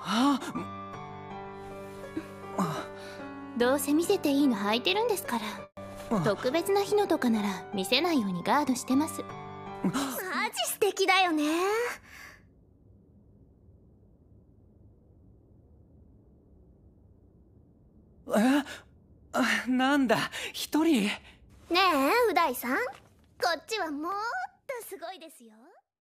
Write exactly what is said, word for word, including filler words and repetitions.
あどうせ見せていいの履いてるんですから。特別な日のとかなら見せないようにガードしてます。 マジ素敵だよね。 えあなんだ一人。 ねえう大さん、こっちはもっとすごいですよ。